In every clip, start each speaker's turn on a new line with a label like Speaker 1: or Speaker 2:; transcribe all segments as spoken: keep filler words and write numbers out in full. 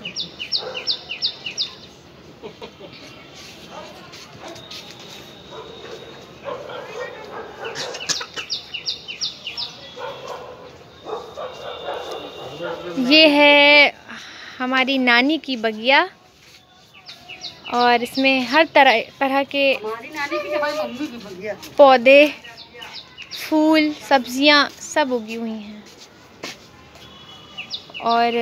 Speaker 1: ये है हमारी नानी की बगिया और इसमें हर तरह तरह के पौधे, फूल, सब्जियां सब उगी हुई हैं। और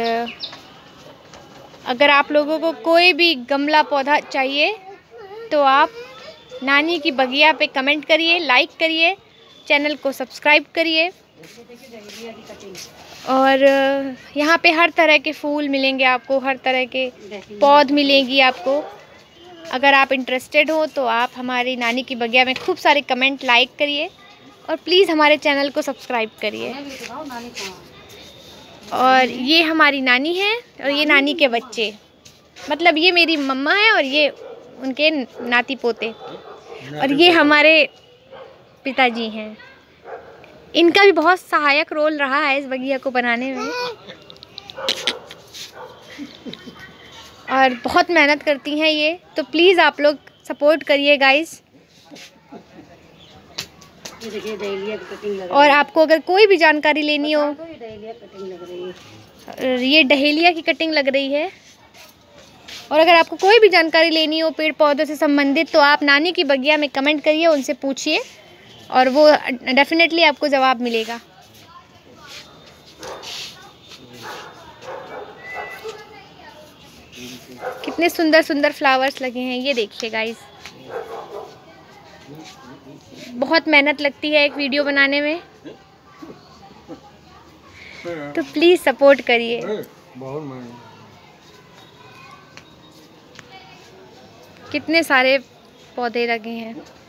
Speaker 1: अगर आप लोगों को कोई भी गमला पौधा चाहिए तो आप नानी की बगिया पे कमेंट करिए, लाइक करिए, चैनल को सब्सक्राइब करिए। और यहाँ पे हर तरह के फूल मिलेंगे आपको, हर तरह के पौध मिलेंगी आपको। अगर आप इंटरेस्टेड हो तो आप हमारी नानी की बगिया में खूब सारे कमेंट, लाइक करिए और प्लीज़ हमारे चैनल को सब्सक्राइब करिए। और ये हमारी नानी है और ये नानी के बच्चे, मतलब ये मेरी मम्मा है और ये उनके नाती पोते, और ये हमारे पिताजी हैं। इनका भी बहुत सहायक रोल रहा है इस बगिया को बनाने में और बहुत मेहनत करती हैं ये, तो प्लीज़ आप लोग सपोर्ट करिए गाइस। और आपको अगर कोई भी जानकारी लेनी हो, ये डहेलिया की कटिंग लग रही है। और अगर आपको कोई भी जानकारी लेनी हो पेड़ पौधों से संबंधित तो आप नानी की बगिया में कमेंट करिए, उनसे पूछिए और वो डेफिनेटली आपको जवाब मिलेगा। कितने सुंदर सुंदर फ्लावर्स लगे हैं, ये देखिए गाइस। बहुत मेहनत लगती है एक वीडियो बनाने में, तो प्लीज़ सपोर्ट करिए। कितने सारे पौधे लगे हैं।